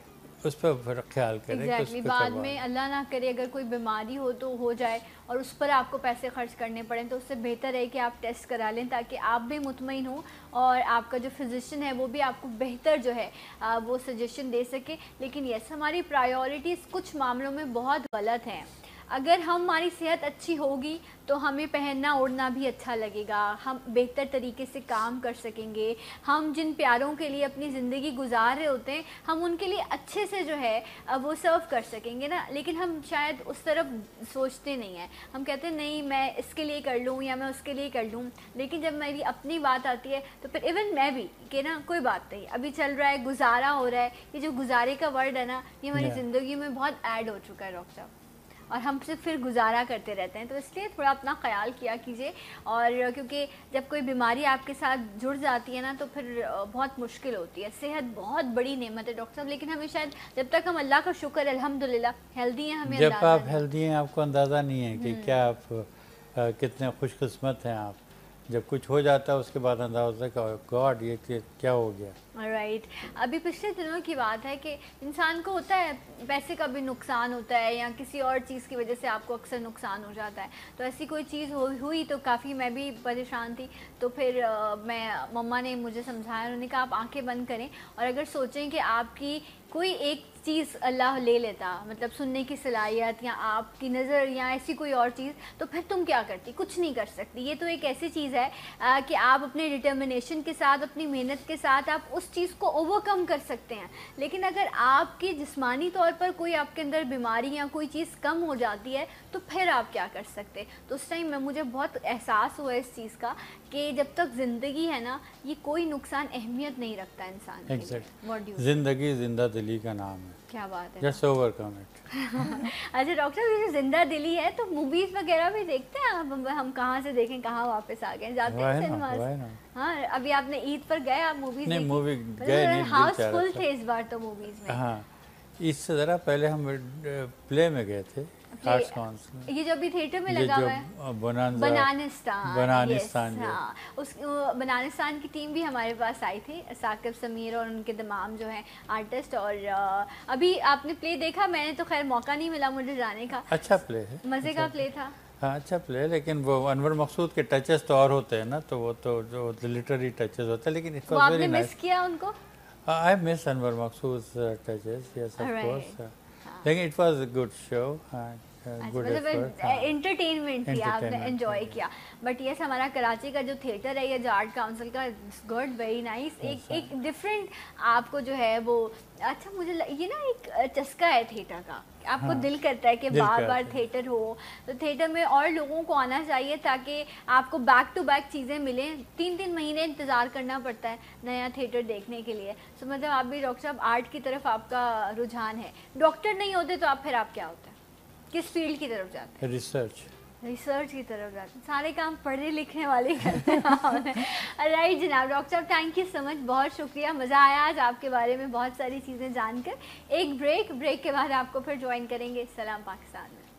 اس پہ پھر خیال کریں کہ اس ایگزیکٹلی پہ بعد کروا میں اللہ نہ کرے اگر کوئی بیماری ہو تو ہو جائے اور اس پر آپ کو پیسے خرچ کرنے پڑیں، تو اس سے بہتر ہے کہ آپ ٹیسٹ کرا لیں تاکہ آپ بھی مطمئن ہوں اور آپ کا جو فزیشین ہے وہ بھی آپ کو بہتر جو ہے وہ سجیشن دے سکے. لیکن یس ہماری پرائیورٹیز کچھ معاملوں میں بہت غلط ہیں. اگر ہم ہماری صحت اچھی ہوگی تو ہمیں پہننا اوڑھنا بھی اچھا لگے گا، ہم بہتر طریقے سے کام کر سکیں گے، ہم جن پیاروں کے لیے اپنی زندگی گزار رہے ہوتے ہیں ہم ان کے لیے اچھے سے جو ہے وہ سرو کر سکیں گے نا. لیکن ہم شاید اس طرف سوچتے نہیں ہیں، ہم کہتے ہیں نہیں میں اس کے لیے کر لوں یا میں اس کے لیے کر لوں. لیکن جب میری اپنی بات آتی ہے تو پھر ایون میں بھی کہ نا کوئی بات نہیں، ابھی چل رہا ہے، گزارا ہو رہا ہے. یہ جو گزارے کا ورڈ ہے نا یہ ہماری زندگی میں بہت ایڈ ہو چکا ہے ڈاکٹر صاحب، اور ہم صرف پھر گزارا کرتے رہتے ہیں. تو اس لیے تھوڑا اپنا خیال کیا کیجیے. اور کیونکہ جب کوئی بیماری آپ کے ساتھ جڑ جاتی ہے نا تو پھر بہت مشکل ہوتی ہے. صحت بہت بڑی نعمت ہے ڈاکٹر صاحب، لیکن ہمیں شاید جب تک ہم اللہ کا شکر الحمدللہ ہیلدی ہیں ہمیں جب اندازہ آپ نہیں. ہیلدی ہیں آپ کو اندازہ نہیں ہے کہ کیا آپ کتنے خوش قسمت ہیں. آپ جب کچھ ہو جاتا ہے اس کے بعد اندازہ ہوتا ہے کہ گاڈ یہ کیا ہو گیا. رائٹ. ابھی پچھلے دنوں کی بات ہے کہ انسان کو ہوتا ہے پیسے کا بھی نقصان ہوتا ہے یا کسی اور چیز کی وجہ سے آپ کو اکثر نقصان ہو جاتا ہے. تو ایسی کوئی چیز ہوئی تو کافی میں بھی پریشان تھی. تو پھر میں مما نے مجھے سمجھایا، انہوں نے کہا آپ آنکھیں بند کریں اور اگر سوچیں کہ آپ کی کوئی ایک چیز اللہ لے لیتا، مطلب سننے کی صلاحیت یا آپ کی نظر یا ایسی کوئی اور چیز، تو پھر تم کیا کرتی؟ کچھ نہیں کر سکتی. یہ تو ایک ایسی چیز ہے کہ آپ اپنے ڈٹرمنیشن کے ساتھ اپنی محنت کے ساتھ آپ اس چیز کو اوور کم کر سکتے ہیں. لیکن اگر آپ کی جسمانی طور پر کوئی آپ کے اندر بیماری یا کوئی چیز کم ہو جاتی ہے تو پھر آپ کیا کر سکتے. تو اس ٹائم میں مجھے بہت احساس ہوا اس چیز کا کہ جب تک زندگی ہے نا یہ کوئی نقصان اہمیت نہیں رکھتا انسان کے لیے. زندگی زندہ دلی کا نام ہے. کیا بات ہے. Just overcome it. اچھا ڈاکٹر یہ جو زندہ دلی ہے تو موویز وغیرہ بھی دیکھتے ہیں آپ؟ ہم کہاں سے دیکھیں کہاں واپس آ گئے، جاتے ہیں سنیماز؟ ہاں ابھی آپ نے عید پر گئے آپ موویز نہیں مووی گئے نہیں، ہاؤس فل تھے اس بار تو موویز میں. ہاں اس سے ذرا پہلے ہم پلے میں گئے تھے آرٹس کاؤنسل میں، یہ جو ابھی تھیٹر میں لگا ہوا ہے بنانستان. بنانستان. ہاں اس بنانستان کی ٹیم بھی ہمارے پاس آئی تھی، ثاقب سمیر اور ان کے تمام جو ہیں آرٹسٹ. اور ابھی آپ نے پلے دیکھا؟ میں نے تو خیر موقع نہیں ملا مجھے جانے کا. اچھا پلے ہے، مزے کا پلے تھا. ہاں اچھا پلے، لیکن وہ انور مقصود کے ٹچز تو اور ہوتے ہیں نا، تو وہ تو جو لٹری ٹچز ہوتے ہیں. لیکن وہ آپ نے مس کیا ان کو؟ I miss Anwar Maqsood's uh, touches, yes of course. لیکن it was a good show. Entertainment تھی، آپ نے انجوائے کیا. بٹ یس ہمارا کراچی کا جو تھیٹر ہے یا جو آرٹ کاؤنسل کا گڈ ویری نائس. ایک ایک ڈفرینٹ آپ کو جو ہے وہ اچھا مجھے یہ نا ایک چسکا ہے تھیٹر کا، آپ کو دل کرتا ہے کہ بار بار تھیٹر ہو. تو تھیٹر میں اور لوگوں کو آنا چاہیے تاکہ آپ کو بیک ٹو بیک چیزیں ملیں. تین تین مہینے انتظار کرنا پڑتا ہے نیا تھیٹر دیکھنے کے لیے. سو مطلب آپ بھی ڈاکٹر صاحب آرٹ کی طرف آپ کا رجحان ہے. ڈاکٹر نہیں ہوتے تو آپ پھر آپ کیا ہوتا ہے؟ کس فیلڈ کی طرف جاتے ہیں؟ ریسرچ. ریسرچ کی طرف جاتے ہیں. سارے کام پڑھنے لکھنے والے کرتے ہیں. رائٹ جناب. ڈاکٹر صاحب تھینک یو سو مچ، بہت شکریہ، مزہ آیا آج آپ کے بارے میں بہت ساری چیزیں جان کر. ایک بریک بریک کے بعد آپ کو پھر جوائن کریں گے سلام پاکستان میں.